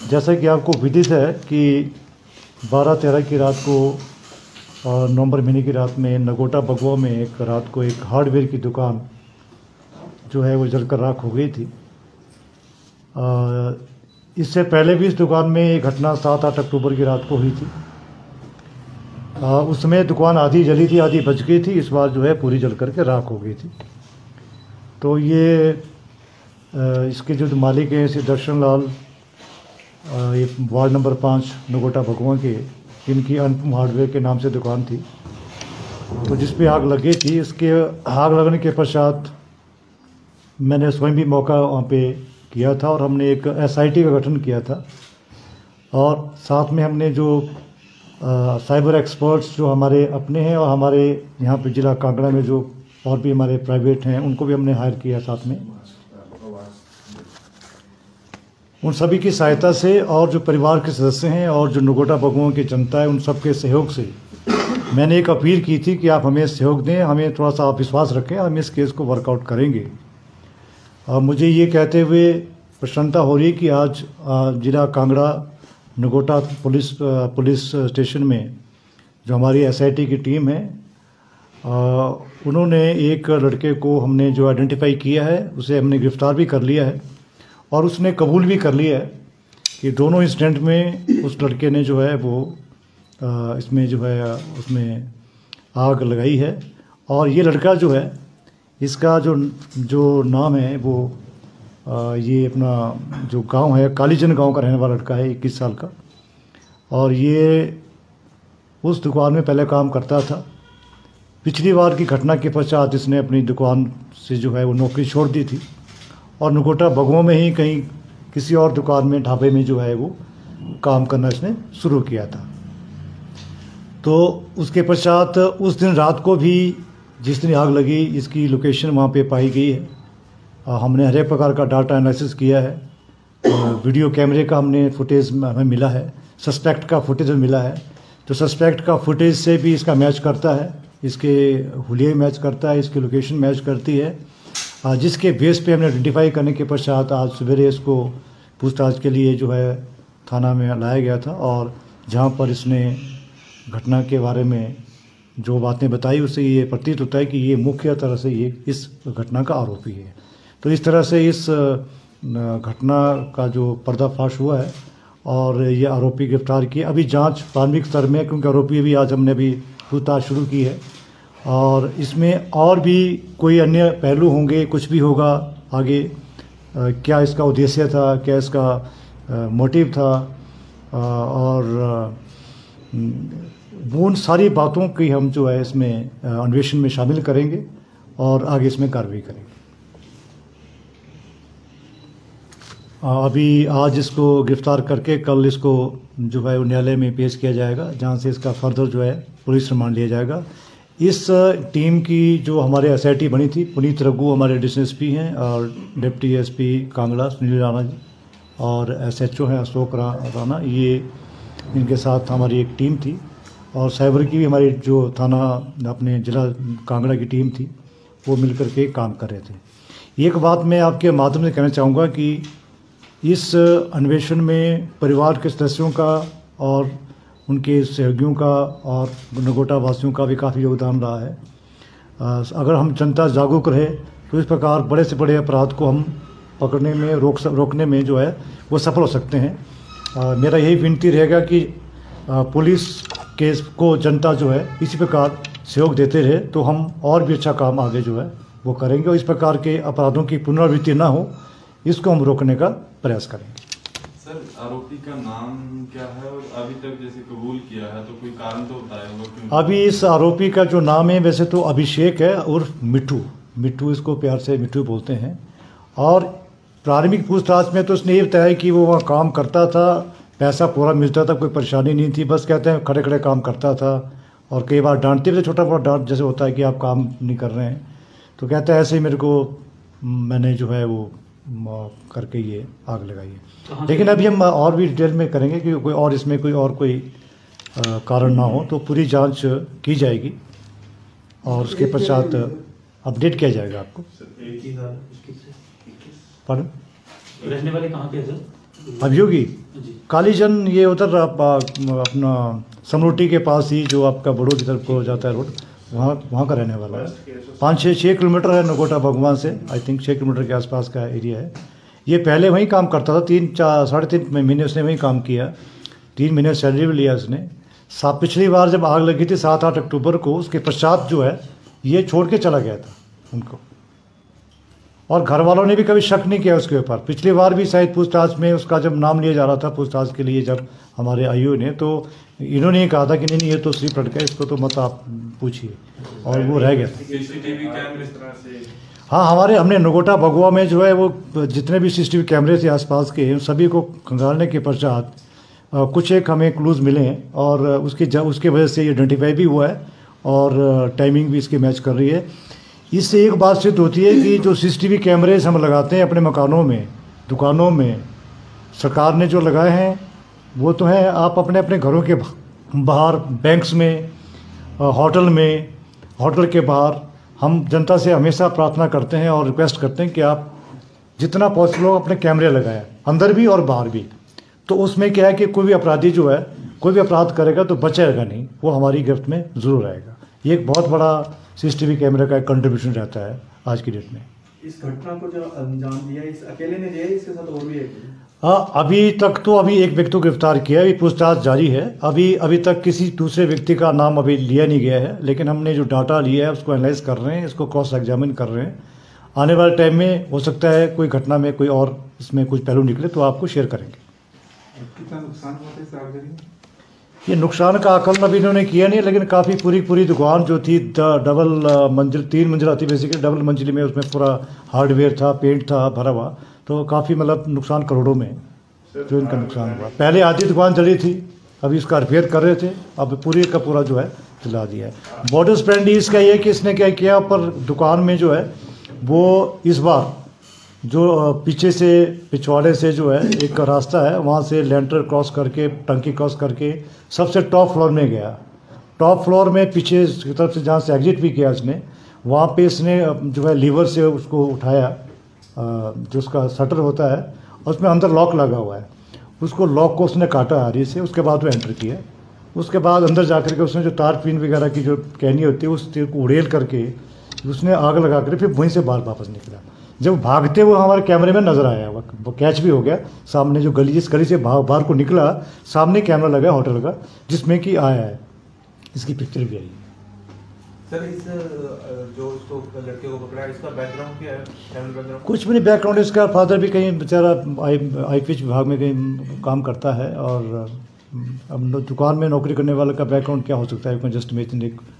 जैसा कि आपको विदित है कि 12-13 की रात को नवंबर महीने की रात में नगोटा बगवा में एक रात को एक हार्डवेयर की दुकान जो है वो जलकर राख हो गई थी। इससे पहले भी इस दुकान में एक घटना 7-8 अक्टूबर की रात को हुई थी। उस समय दुकान आधी जली थी, आधी बच गई थी। इस बार जो है पूरी जल करके राख हो गई थी। तो ये इसके जो मालिक हैं श्री दर्शन लाल, ये वार्ड नंबर 5 नगोटा भगवा के, इनकी अनुपम हार्डवेयर के नाम से दुकान थी। तो जिस पे आग लगी थी, इसके आग लगने के पश्चात मैंने स्वयं भी मौका वहाँ पे किया था और हमने एक SIT का गठन किया था। और साथ में हमने जो साइबर एक्सपर्ट्स जो हमारे अपने हैं और हमारे यहाँ पे ज़िला कांगड़ा में जो और भी हमारे प्राइवेट हैं, उनको भी हमने हायर किया साथ में। उन सभी की सहायता से और जो परिवार के सदस्य हैं और जो नगोटा बगुओं की जनता है, उन सब के सहयोग से मैंने एक अपील की थी कि आप हमें सहयोग दें, हमें थोड़ा सा आप विश्वास रखें, हम इस केस को वर्कआउट करेंगे। मुझे ये कहते हुए प्रसन्नता हो रही है कि आज जिला कांगड़ा नगोटा पुलिस स्टेशन में जो हमारी SIT की टीम है, उन्होंने एक लड़के को हमने जो आइडेंटिफाई किया है, उसे हमने गिरफ्तार भी कर लिया है और उसने कबूल भी कर लिया है कि दोनों इंसिडेंट में उस लड़के ने जो है वो इसमें जो है उसमें आग लगाई है। और ये लड़का जो है, इसका जो नाम है वो ये अपना जो गांव है कालीचंद गांव का रहने वाला लड़का है, 21 साल का। और ये उस दुकान में पहले काम करता था। पिछली बार की घटना के पश्चात इसने अपनी दुकान से जो है वो नौकरी छोड़ दी थी और नगोटा बगुआ में ही कहीं किसी और दुकान में, ढाबे में जो है वो काम करना इसने शुरू किया था। तो उसके पश्चात उस दिन रात को भी जिस दिन आग लगी, इसकी लोकेशन वहाँ पे पाई गई है। हमने हर एक प्रकार का डाटा एनालिसिस किया है। वीडियो कैमरे का हमने फुटेज हमें मिला है, सस्पेक्ट का फुटेज मिला है। तो सस्पेक्ट का फुटेज से भी इसका मैच करता है, इसके हुलिया मैच करता है, इसकी लोकेशन मैच करती है, जिसके बेस पे हमने आइडेंटिफाई करने के पश्चात आज सवेरे इसको पूछताछ के लिए जो है थाना में लाया गया था। और जहाँ पर इसने घटना के बारे में जो बातें बताई, उससे ये प्रतीत होता है कि ये मुख्य तरह से ये इस घटना का आरोपी है। तो इस तरह से इस घटना का जो पर्दाफाश हुआ है और ये आरोपी गिरफ्तार किए। अभी जांच प्रारंभिक स्तर में है, क्योंकि आरोपी भी आज हमने अभी पूछताछ शुरू की है। और इसमें और भी कोई अन्य पहलू होंगे, कुछ भी होगा आगे, क्या इसका उद्देश्य था, क्या इसका मोटिव था, और उन सारी बातों की हम जो है इसमें अन्वेषण में शामिल करेंगे और आगे इसमें कार्रवाई करेंगे। अभी आज इसको गिरफ्तार करके कल इसको जो है न्यायालय में पेश किया जाएगा, जहां से इसका फर्दर जो है पुलिस रिमांड लिया जाएगा। इस टीम की जो हमारे SIT बनी थी, पुनीत रघु हमारे एडिशनल SP हैं और डिप्टी SP कांगड़ा सुनील राणा जी और SHO हैं अशोक राणा, ये इनके साथ हमारी एक टीम थी। और साइबर की भी हमारी जो थाना अपने जिला कांगड़ा की टीम थी, वो मिलकर के काम कर रहे थे। एक बात मैं आपके माध्यम से कहना चाहूँगा कि इस अन्वेषण में परिवार के सदस्यों का और उनके सहयोगियों का और नगोटा वासियों का भी काफ़ी योगदान रहा है। अगर हम जनता जागरूक रहे तो इस प्रकार बड़े से बड़े अपराध को हम पकड़ने में, रोकने में जो है वो सफल हो सकते हैं। मेरा यही विनती रहेगा कि पुलिस केस को जनता जो है इसी प्रकार सहयोग देते रहे, तो हम और भी अच्छा काम आगे जो है वो करेंगे और इस प्रकार के अपराधों की पुनरावृत्ति ना हो, इसको हम रोकने का प्रयास करेंगे। सर, आरोपी का नाम क्या है और अभी तक जैसे कबूल किया है तो कोई कारण तो बताया होगा क्यों? अभी इस आरोपी का जो नाम है वैसे तो अभिषेक है उर्फ मिट्टू, इसको प्यार से मिट्टू बोलते हैं। और प्रारंभिक पूछताछ में तो उसने ये बताया कि वो वहाँ काम करता था, पैसा पूरा मिलता था, कोई परेशानी नहीं थी, बस कहते हैं खड़े खड़े काम करता था। और कई बार डांटते थे, छोटा मोटा डांट जैसे होता है कि आप काम नहीं कर रहे हैं, तो कहते हैं ऐसे ही मेरे को, मैंने जो है वो करके ये आग लगाई है। लेकिन अभी हम और भी डिटेल में करेंगे कि कोई और इसमें कोई कारण ना हो, तो पूरी जांच की जाएगी और उसके पश्चात अपडेट किया जाएगा आपको। रहने वाले कहाँ पे है सर? अभियोगी कालीचंद ये उधर अपना समरोटी के पास ही जो आपका बड़ों की तरफ को जाता है रोड, वहाँ का रहने वाला है। 5-6 किलोमीटर है नगोटा भगवान से, आई थिंक 6 किलोमीटर के आसपास का एरिया है। ये पहले वहीं काम करता था, 3-3.5 महीने उसने वहीं काम किया, 3 महीने सैलरी भी लिया उसने। पिछली बार जब आग लगी थी 7-8 अक्टूबर को, उसके पश्चात जो है ये छोड़ के चला गया था उनको, और घर वालों ने भी कभी शक नहीं किया उसके ऊपर। पिछली बार भी शायद पूछताछ में उसका जब नाम लिया जा रहा था पूछताछ के लिए, जब हमारे आईओ ने, तो इन्होंने ये कहा था कि नहीं ये तो सिर्फ लड़का है, इसको तो मत आप पूछिए, और वो रह गया था। सीसीटीवी कैमरे इस तरह से? हाँ, हमने नगोटा भगवा में जो है वो जितने भी सीसीटीवी कैमरे थे आसपास के, सभी को खंगालने के पश्चात कुछ एक हमें क्लूज मिले हैं, और उसके वजह से ये आइडेंटिफाई भी हुआ है, और टाइमिंग भी इसकी मैच कर रही है। इससे एक बात सिद्ध होती है कि जो सीसीटीवी कैमरेज हम लगाते हैं अपने मकानों में, दुकानों में, सरकार ने जो लगाए हैं वो तो है, आप अपने अपने घरों के बाहर, बैंक्स में, होटल के बाहर, हम जनता से हमेशा प्रार्थना करते हैं और रिक्वेस्ट करते हैं कि आप जितना पॉसिबल हो अपने कैमरे लगाएं, अंदर भी और बाहर भी। तो उसमें क्या है कि कोई भी अपराधी जो है, कोई भी अपराध करेगा तो बचेगा नहीं, वो हमारी गिरफ्त में ज़रूर आएगा। ये एक बहुत बड़ा सीसीटीवी कैमरे का एक कंट्रीब्यूशन रहता है आज की डेट में। इस घटना को जो अंजाम दिया इस अकेले ने दिया, इसके साथ और भी है? हाँ, अभी तक तो एक व्यक्ति को गिरफ्तार किया, अभी पूछताछ जारी है। अभी तक किसी दूसरे व्यक्ति का नाम अभी लिया नहीं गया है, लेकिन हमने जो डाटा लिया है उसको एनालाइज कर रहे हैं, इसको क्रॉस एग्जामिन कर रहे हैं। आने वाले टाइम में हो सकता है कोई घटना में कोई और इसमें कुछ पहलू निकले तो आपको शेयर करेंगे। कितना नुकसान हुआ था इस आग जरिए? ये नुकसान का आकलन अभी इन्होंने किया नहीं, लेकिन काफ़ी पूरी दुकान जो थी डबल मंजिल, 3 मंजिला थी बेसिकली, डबल मंजिल में उसमें पूरा हार्डवेयर था, पेंट था भरा हुआ, तो काफ़ी मतलब नुकसान करोड़ों में जो इनका नुकसान हुआ। पहले आधी दुकान जली थी, अभी इसका रिपेयर कर रहे थे, अब पूरी का पूरा जो है जला दिया है। मॉडस स्प्रेंडी इसका ये कि इसने क्या किया, पर दुकान में जो है वो इस बार जो पीछे से पिछवाड़े से जो है एक रास्ता है, वहाँ से लेंटर क्रॉस करके, टंकी क्रॉस करके सबसे टॉप फ्लोर में गया। टॉप फ्लोर में पीछे की तरफ से जहाँ से एग्जिट भी किया इसने, वहाँ पे इसने जो है लीवर से उसको उठाया, जो उसका शटर होता है उसमें अंदर लॉक लगा हुआ है, उसको लॉक को उसने काटा आरी से, उसके बाद वो एंटर किया। उसके बाद अंदर जा कर के उसने जो तार पिन वगैरह की जो कहनी होती है उस तीर को उड़ेल करके उसने आग लगा कर फिर वहीं से बाहर वापस निकला। जब भागते हुए हमारे कैमरे में नज़र आया, वो कैच भी हो गया। सामने जो जिस गली से बाहर को निकला, सामने कैमरा लगा होटल का जिसमें कि आया है, इसकी पिक्चर भी आई। सर, इस जो इसको लड़के को पकड़ा, इसका बैकग्राउंड क्या है? फैमिली बैकग्राउंड कुछ भी नहीं बैकग्राउंड, इसका फादर भी कहीं बेचारा आईपीएच विभाग में कहीं काम करता है, और अब दुकान में नौकरी करने वाले का बैकग्राउंड क्या हो सकता है, जस्ट इमेजिन एक